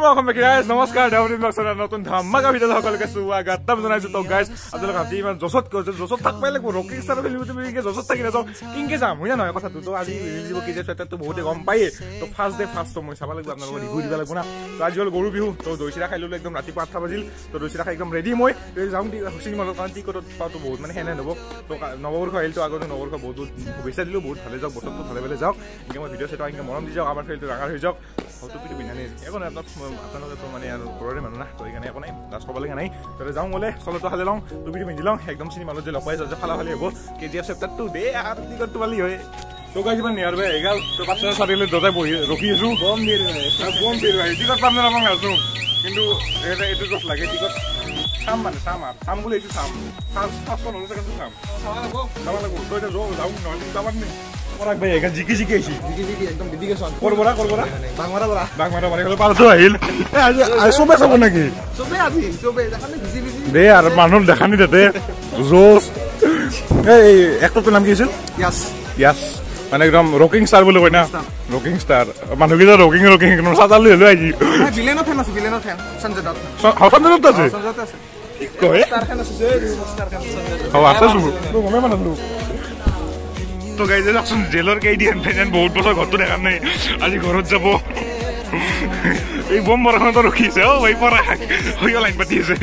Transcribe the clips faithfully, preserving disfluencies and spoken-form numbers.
welcome back guys. Namaskar. Download box na notun dhamaka video সকলকে স্বাগত জনাইছো তো guys. আপোনালোক আজি ইমান জছত কৈছে জছত থাক পাইলে ৰকিং ষ্টাৰ ফিল্ম তুমি কি জছত থাকি নাযাও কিংকে যাম হয় না কথাটো তো আজি ৰিলিজ কি যে সেটা তো বহুতে গম পাই তো ফার্স্ট ডে ফার্স্ট তো মই চাবা লাগিব আপোনালোক ৰিভিউ দিব লাগিব না তো আজি হল গৰু বিহু তো দৈছিৰা খাই ললো একদম ৰাতি আঠটা বাজিল তো দৈছিৰা খাই একদম ৰেডি মই যাম হুচিনি মলত কান্তি কত পাতো বহুত মানে হেনে নব তো নৱৰ খাইল তো আগতে নৱৰ খা বহুত বেছা দিলো বহুত ভালে যাওক বতৰটো ভালে ভালে যাওক ইংকে মই ভিডিও সেটা ইংকে মৰম দি যাওক আমাৰ ফেলটো ডাঙৰ হৈ যাওক হয়তো পিটো বিনানি এখন আপোনালোকে তো মানে আৰু ঘৰৰে মানুহ না তো এইকাৰণে একো নাই লাজ ক'ব লগা নাই তো যাওঁ গ'লে চলতো খালে লওঁ টুপিটো পিন্ধি লওঁ একদম চিনি মালত যে লপাই যে ফালা ফালি হ'ব K G F chapter two দে আৰু টিকট তোমালি হয় তো গাইজ ইমান নিয়াৰ বে এগাল তো পাঁচটা চাৰিলে দদাই বহি ৰখি আছো গম দিয়ে গম দিয়ে টিকট পাম না পাম আছো কিন্তু এটা এইটো জাষ্ট লাগে টিকট চাম মানে চাম আৰু চাম বুলি এইটো চাম ফাৰ্ষ্ট ফাৰ্ষ্ট নহ'লে কিন্তু চাম চাব লাগিব চাব লাগিব তো এতিয়া যাওঁ যাওঁ নহ'লে চাবাৰ নে পৰাক ভাই একা জিকি জিকি আইছি জিকি জিকি একদম ডেডিকেশন কৰবৰা কৰবৰা বাংমাৰা বৰা বাংমাৰা বৰা হলে পাৰতো আহিল আজি সবে চাব নাকি সবে আজি সবে দেখানি ভিজি ভিজি দে আৰু মানুহ দেখানি তাতে জোস এই একটো নাম কি আছিল ইয়াস ইয়াস মানে একদম ৰকিং ষ্টাৰ বুলি কয় না ৰকিং ষ্টাৰ মানুহ কি ৰকিং ৰকিং একদম সাজালি লৈ আইজি ভিলেনৰ ফেন আছে ভিলেনৰ ফেন সঞ্জয় দত্ত সঞ্জয় দত্ত আছে সঞ্জয় দত্ত আছে কয় ষ্টাৰ ফেন আছে যে ষ্টাৰ ফেন সঞ্জয় দত্ত আছে তো গমে মানলো তো গাইজ দেখোন জেলৰ কেইদিন ফেন বহুত বছৰ ঘৰটো দেখা নাই আজি ঘৰত যাব এই বম বৰখনত ৰখিছে অ ভাই পৰা হৈ লাইন পাতি আছে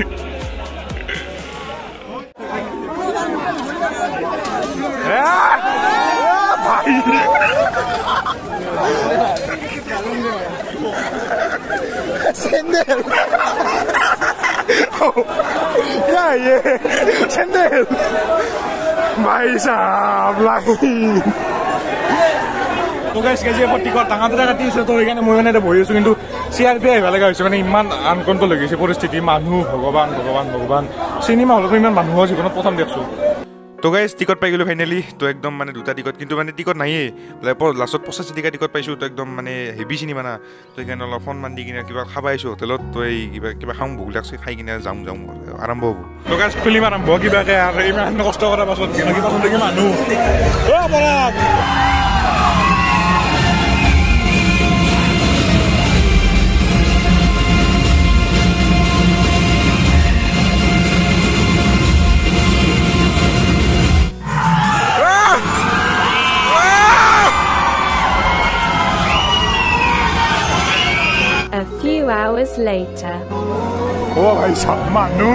ভাই চেন্ডেল ya ye চেন্ডেল ভাই সাহেব লাগি তো গাইস কেজি টিকট টাঙাতে কাটি আছে তো এইখানে মই মানে বহি আছো কিন্তু চিআৰপি আহিব লগা হৈছে মানে ইমান আনকণ্ট্ৰল হৈ গৈছে পৰিস্থিতি মানুহ ভগৱান ভগৱান ভগৱান চিনেমা হলত ইমান মানুহৰ জীৱনত প্ৰথম দেখছো তো গাইজ টিকট পাই গ'লো ফাইনেলি তো একদম মানে দুটা টিকট কিন্তু মানে টিকট নাইয়ে লাষ্টত পঁচাশী টকা টিকট পাইছোঁ তো একদম মানে হেভি চিনেমা না তো সেইকাৰণে অলপ সন্মান দি কিনে কিবা খাব আহিছোঁ হোটেলত তো এই কিবা কিবা খাওঁ ভোক লাগছে খাই কিনে যাম যাম আৰম্ভ হ'ব তো গাইজ ফিল্ম আৰম্ভ কিবাকে আৰু ইমান কষ্ট কৰাৰ পাছত কিবাকি পাছত দেখি মানুহ A few hours later. Oh, bhai sahab manu.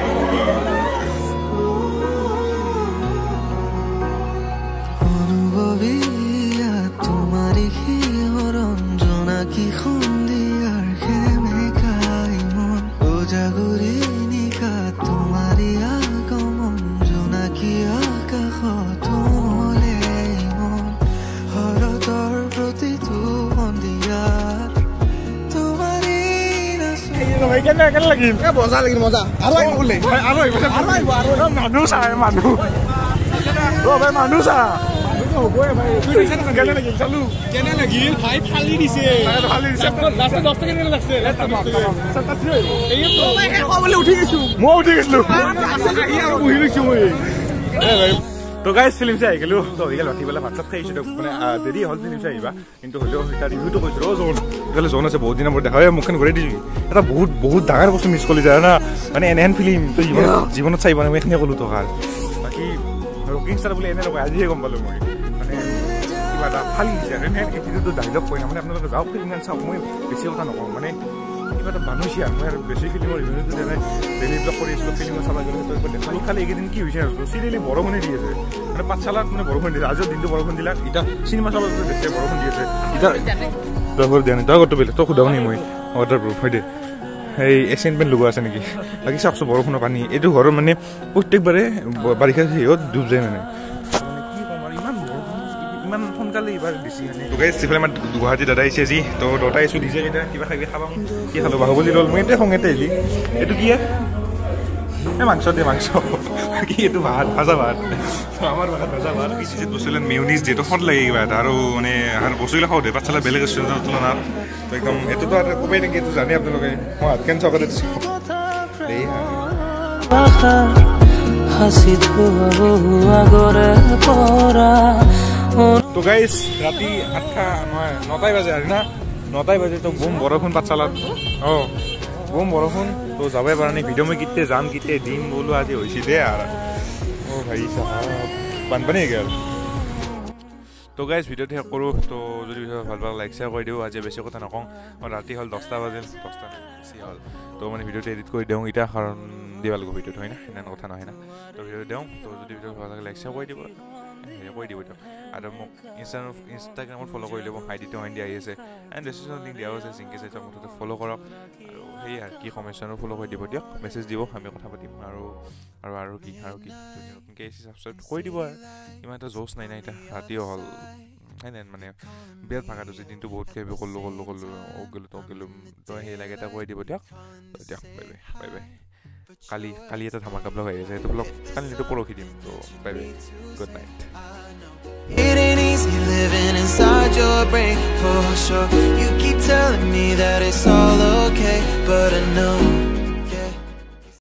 অনুভবিয়া তোমারি কি রঞ্জনা কি খুন্দিয়ার খেমে খাই মন ও জাগরি নিকা তোমারি আগমন জোনাকি আকাশত মলে মন হৰতৰ প্ৰতিটো সন্ধিয়া ভাই কেনে কেনে লাগিল এ মজা লাগিল মজা আৰু আহিব বোলে আৰু আহিব আৰু আহিব আৰু মানুহ চাই মানুহ অ ভাই মানুহ চা হ'বই ভাই তুই দিছে না কেনে লাগিল চালু কেনে লাগিল ভাই ফালি দিছে ফালি দিছে লাষ্ট দহ টকা কেনে লাগছে সত্তৰ থ্ৰী এই তো ভাই শেষ হ'বলৈ উঠি গৈছো মই উঠি গৈছিলো আহি আৰু বহি লৈছো মই এ ভাই তো গাইজ ফিল্ম চাই আহিলো তো এইগাল ৰাতি বেলা ভাত চাত খাইছো মানে দেৰি হ'ল ফিল্ম চাই আহিবা কিন্তু হ'লেও তাৰ ৰিভিউটো কৈছো ৰ জোন এইফালে জোন আছে বহুত দিনৰ পৰা দেখা মুখখন ঘূৰাই দিছো এটা বহুত বহুত ডাঙৰ বস্তু মিছ কৰি যায় না মানে এনেহেন ফিল্ম তো জীৱনত চাই পোৱা নাই মই এইখিনিয়ে ক'লো তো ভাল বাকী ৰকিং ষ্টাৰ বুলি এনে নকয় আজিহে গম পালোঁ মই মানে কিবা এটা ফালি দিছে আৰু এনেহেন এটিটিউডটো ডাইলগ কৈ না মানে আপোনালোকে যাওক ফিল্মখন চাওক মই বেছি কথা নকওঁ মানে কিবা এটা মানুহ আৰু মই আৰু বেছি ফিল্মৰ ৰিভিউটো যেনে ডেইলি ব্লগ কৰি আছিলোঁ ফিল্ম চাব গ'লে সেইটো একবাৰ দেখালোঁ খালি এইকেইদিন কি হৈছে আৰু চিৰিয়েলি বৰষুণে দি আছে মানে পাঠশালাত মানে বৰষুণ দিছে আজিও দিনটো বৰষুণ দিলাক এতিয়া চিনেমা চাব বেছি বৰষুণ দি আছে এতিয়া তই ঘৰ দিয়া নাই তই ক'তো বেলেগ তই সোধাও নি মই ৱাটাৰ প্ৰুফ হয় দে এই এছিয়ান পেণ্ট লগোৱা আছে নেকি বাকী চাওকচোন বৰষুণৰ পানী এইটো ঘৰৰ মানে প্ৰত্যেকবাৰে বাৰিষা সিহঁত ডুব যায় মানে ইমান সোনকালে এইবাৰ বেছি মানে যিফালে আমাৰ গুৱাহাটী দাদা আহিছে আজি তো দতা আহিছোঁ দিছে এতিয়া কিবা খাবি খাবা কি খালোঁ বাহুবলী ল'ল মই এতিয়া খঙতে আহিলি এইটো কি এই মাংস দে মাংস কি এইটো ভাত ভাজা ভাত আমাৰ ভাত ভাজা ভাত পিছে বস্তুবিলাক মেয়নিজ যিহেতু সদ লাগে কিবা এটা আৰু মানে আৰু বস্তুবিলাক খাওঁ দে পাঠশালা বেলেগ ৰেষ্টুৰেণ্টৰ তুলনাত তো একদম এইটোতো আৰু ক'বই নেকি এইটো জানে আপোনালোকে মই হাত কেন চকতে দিছোঁ হাসি আগরে পড়া তো গাইস রাতি আটটা নয় নটায় বাজে আর না নটাই বাজে তো বুম বৰষুণ পাঠশালাত অঁ বুম বৰষুণ তো যাবই পৰা নাই ভিডিঅ' মই কেতিয়া যাম কেতিয়া দিম বোলো আজি হৈছে দে আৰু অঁ ভাই চাহাব বানপানী হৈ গ'ল তো গাইজ ভিডিঅ'টো শেষ কৰোঁ তো যদি ভিডিঅ' ভাল পালে লাইক শ্বেয়াৰ কৰি দিওঁ আজি বেছি কথা নকওঁ মই ৰাতি হ'ল দহটা বাজিল দহটা বেছি হ'ল তো মানে ভিডিঅ'টো এডিট কৰি দিওঁ এতিয়া কাৰণ দিব লাগিব ভিডিঅ'টো হয় না ইমান কথা নহয় না তো ভিডিঅ'টো দিওঁ তো যদি ভিডিঅ' ভাল লাগে লাইক শ্বেয়াৰ কৰি দিব হেৰি কৰি দিব দিয়ক আৰু মোক ইনষ্টা ইনষ্টাগ্ৰামত ফ'ল' কৰি ল'ব আই ডিটো আইন দিয়া আহি আছে এণ্ড ডিছক্ৰিপশ্যনত লিংক দিয়াও আছে জিংকে চাইছে মুঠতে ফ'ল' কৰক আৰু সেই আৰু কি সমস্যানো ফ'ল' কৰি দিব দিয়ক মেছেজ দিব আমি কথা পাতিম আৰু আৰু আৰু কি আৰু কি নতুনকৈ ছাবস্ক্ৰাইব কৰি দিব আৰু ইমান এটা জোচ নাই নাই এতিয়া ৰাতিও হ'ল হয় নাই মানে বিৰাট ভাগাটো যে দিনটো বহুত কিবা কৰিলোঁ কৰিলোঁ কৰিলোঁ অ' গ'লোঁ তক গ'লোঁ তই সেই লাগে এটা কৰি দিব দিয়ক দিয়ক বাই বাই বাই বাই কালি কালি এটা ধামাকা ব্লগ আহি আছে সেইটো ব্লগ কালি সেইটো পৰহি দিম তো bye bye good night It ain't easy living inside your brain for sure. You keep telling me that it's all okay, but I know